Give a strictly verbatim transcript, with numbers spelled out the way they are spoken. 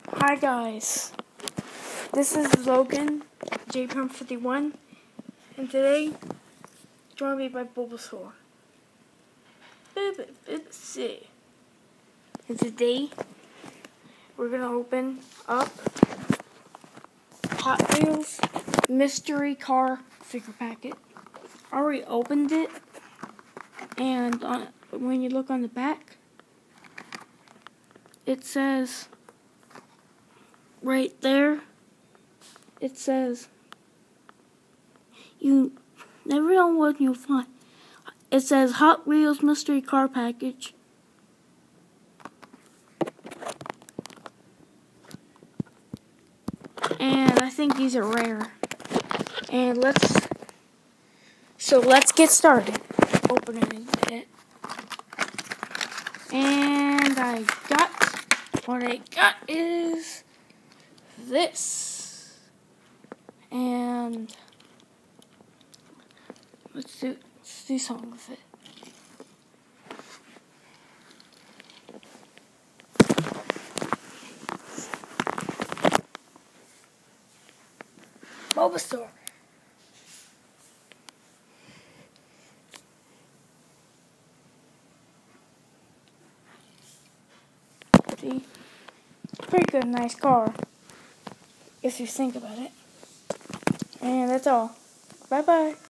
Hi guys, this is Logan, J P M fifty-one, and today, join me by Bulbasaur. And today, we're gonna open up Hot Wheels Mystery Car Figure Packet. I already opened it, and on, when you look on the back, it says, right there, it says, you never know what you'll find. It says Hot Wheels Mystery Car Package. And I think these are rare. And let's, so let's get started. Opening it. And I got, what I got is this. And let's do, let's do something with it. Bulbasaur. See? Pretty good, nice car. If you think about it. And that's all. Bye bye.